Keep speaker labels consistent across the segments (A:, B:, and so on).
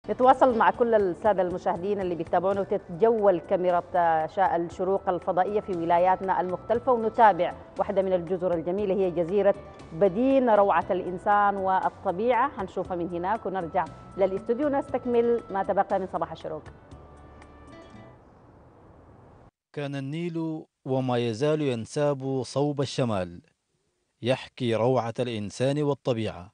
A: نتواصل مع كل السادة المشاهدين اللي بيتابعونا وتتجول كاميرا الشروق الفضائية في ولاياتنا المختلفة ونتابع واحدة من الجزر الجميلة هي جزيرة بدين، روعة الإنسان والطبيعة. هنشوفها من هناك ونرجع للاستوديو نستكمل ما تبقى من صباح الشروق.
B: كان النيل وما يزال ينساب صوب الشمال، يحكي روعة الإنسان والطبيعة.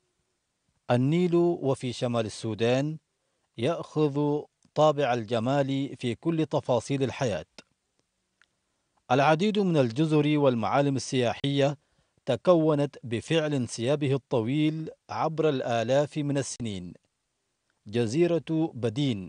B: النيل وفي شمال السودان يأخذ طابع الجمال في كل تفاصيل الحياة. العديد من الجزر والمعالم السياحية تكونت بفعل انسيابه الطويل عبر الآلاف من السنين. جزيرة بدين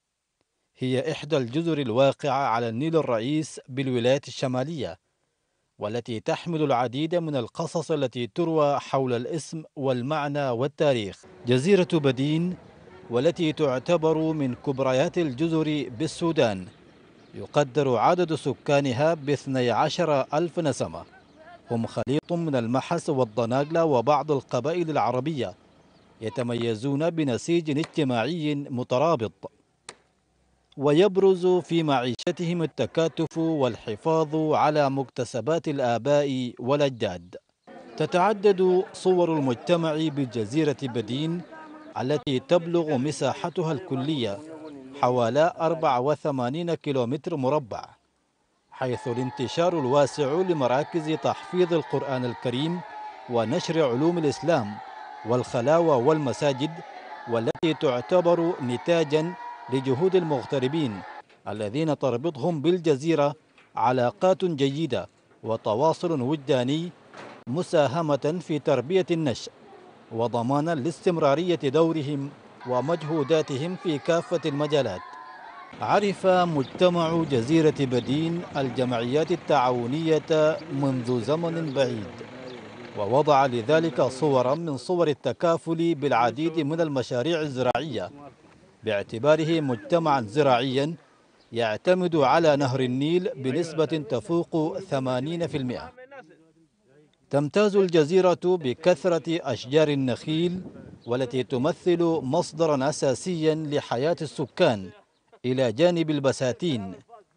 B: هي إحدى الجزر الواقعة على النيل الرئيس بالولايات الشمالية، والتي تحمل العديد من القصص التي تروى حول الاسم والمعنى والتاريخ. جزيرة بدين والتي تعتبر من كبريات الجزر بالسودان يقدر عدد سكانها ب12 ألف نسمة، هم خليط من المحس والضناقلة وبعض القبائل العربية، يتميزون بنسيج اجتماعي مترابط، ويبرز في معيشتهم التكاتف والحفاظ على مكتسبات الآباء والأجداد. تتعدد صور المجتمع بجزيرة بدين التي تبلغ مساحتها الكلية حوالي 84 كيلومتر مربع، حيث الانتشار الواسع لمراكز تحفيظ القرآن الكريم ونشر علوم الإسلام والخلاوة والمساجد، والتي تعتبر نتاجاً لجهود المغتربين الذين تربطهم بالجزيرة علاقات جيدة وتواصل وجداني، مساهمة في تربية النشء وضمانا لاستمرارية دورهم ومجهوداتهم في كافة المجالات. عرف مجتمع جزيرة بدين الجمعيات التعاونية منذ زمن بعيد، ووضع لذلك صورا من صور التكافل بالعديد من المشاريع الزراعية، باعتباره مجتمعا زراعيا يعتمد على نهر النيل بنسبة تفوق 80%. تمتاز الجزيرة بكثرة أشجار النخيل والتي تمثل مصدرا أساسيا لحياة السكان إلى جانب البساتين.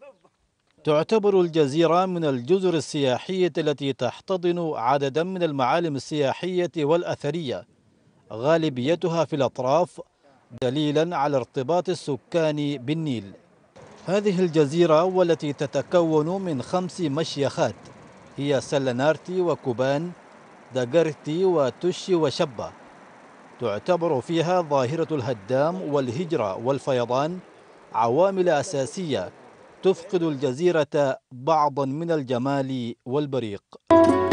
B: تعتبر الجزيرة من الجزر السياحية التي تحتضن عددا من المعالم السياحية والأثرية، غالبيتها في الأطراف، دليلا على ارتباط السكان بالنيل. هذه الجزيرة والتي تتكون من 5 مشيخات هي سلنارتي وكوبان، دقرتي وتشي وشبة، تعتبر فيها ظاهرة الهدام والهجرة والفيضان عوامل أساسية تفقد الجزيرة بعضا من الجمال والبريق.